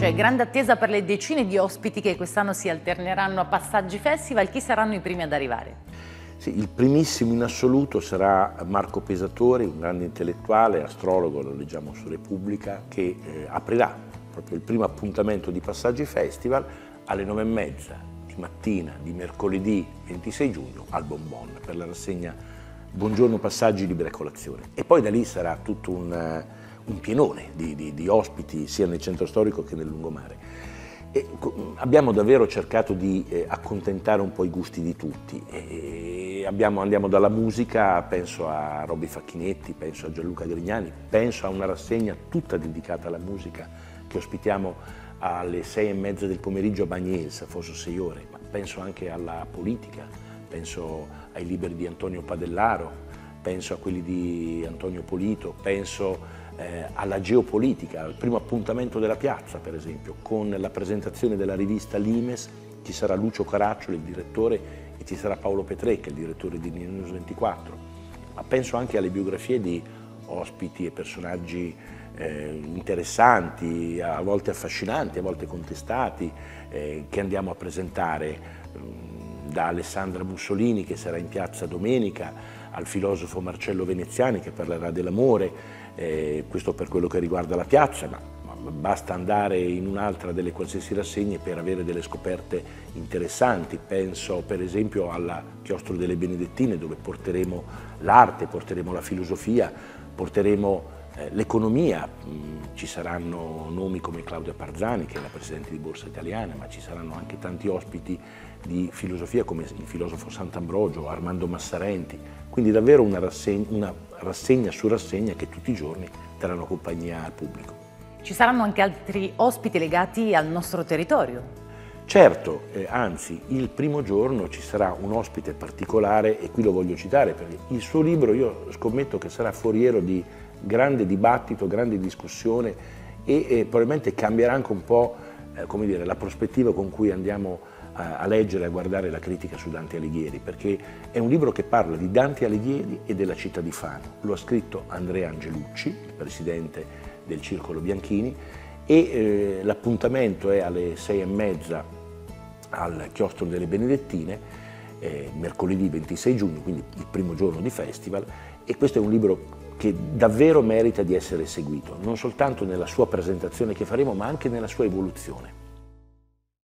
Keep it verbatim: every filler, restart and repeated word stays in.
C'è grande attesa per le decine di ospiti che quest'anno si alterneranno a Passaggi Festival. Chi saranno i primi ad arrivare? Sì, il primissimo in assoluto sarà Marco Pesatori, un grande intellettuale, astrologo, lo leggiamo su Repubblica, che eh, aprirà proprio il primo appuntamento di Passaggi Festival alle nove e mezza di mattina di mercoledì ventisei giugno al Bonbon per la rassegna Buongiorno Passaggi Libera Colazione. E poi da lì sarà tutto un, un pienone di, di, di ospiti sia nel centro storico che nel lungomare. E abbiamo davvero cercato di eh, accontentare un po' i gusti di tutti. E abbiamo, andiamo dalla musica, penso a Robby Facchinetti, penso a Gianluca Grignani, penso a una rassegna tutta dedicata alla musica che ospitiamo alle sei e mezza del pomeriggio a Bagnès, forse sei ore, ma penso anche alla politica, penso ai libri di Antonio Padellaro, penso a quelli di Antonio Polito, penso eh, alla geopolitica, al primo appuntamento della piazza per esempio, con la presentazione della rivista Limes, ci sarà Lucio Caracciolo, il direttore, e ci sarà Paolo Petrecca, il direttore di News ventiquattro, ma penso anche alle biografie di ospiti e personaggi eh, interessanti, a volte affascinanti, a volte contestati, eh, che andiamo a presentare, mh, da Alessandra Mussolini che sarà in piazza domenica, al filosofo Marcello Veneziani che parlerà dell'amore, eh, questo per quello che riguarda la piazza, ma, ma basta andare in un'altra delle qualsiasi rassegne per avere delle scoperte interessanti. Penso per esempio alla Chiostro delle Benedettine, dove porteremo l'arte, porteremo la filosofia, porteremo eh, l'economia. Ci saranno nomi come Claudia Parzani, che è la presidente di Borsa Italiana, ma ci saranno anche tanti ospiti di filosofia come il filosofo Sant'Ambrogio, Armando Massarenti, quindi davvero una rassegna, una rassegna su rassegna che tutti i giorni terranno compagnia al pubblico. Ci saranno anche altri ospiti legati al nostro territorio? Certo, eh, anzi il primo giorno ci sarà un ospite particolare e qui lo voglio citare perché il suo libro io scommetto che sarà foriero di grande dibattito, grande discussione e, e probabilmente cambierà anche un po' eh, come dire, la prospettiva con cui andiamo a, a leggere e a guardare la critica su Dante Alighieri, perché è un libro che parla di Dante Alighieri e della città di Fano. Lo ha scritto Andrea Angelucci, il presidente del Circolo Bianchini, e eh, l'appuntamento è alle sei e mezza al Chiostro delle Benedettine, eh, mercoledì ventisei giugno, quindi il primo giorno di festival, e questo è un libro che davvero merita di essere seguito, non soltanto nella sua presentazione che faremo, ma anche nella sua evoluzione.